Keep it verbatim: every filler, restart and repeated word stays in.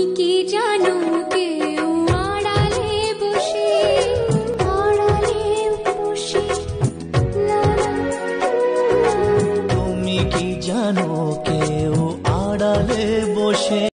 কি জানো কেউ আড়ালে বসে আড়ালে বসে লা লা। তুমি কি জানো কেউ আড়ালে বসে